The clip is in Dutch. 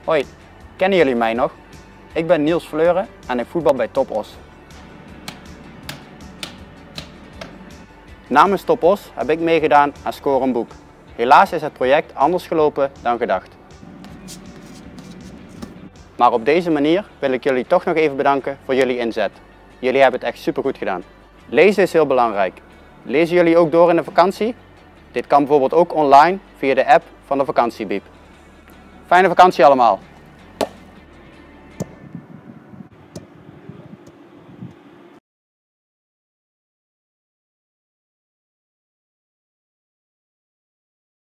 Hoi, kennen jullie mij nog? Ik ben Niels Fleuren en ik voetbal bij Top Os. Namens Top Os heb ik meegedaan aan Score een Boek. Helaas is het project anders gelopen dan gedacht. Maar op deze manier wil ik jullie toch nog even bedanken voor jullie inzet. Jullie hebben het echt supergoed gedaan. Lezen is heel belangrijk. Lezen jullie ook door in de vakantie? Dit kan bijvoorbeeld ook online via de app van de vakantiebiep. Fijne vakantie allemaal!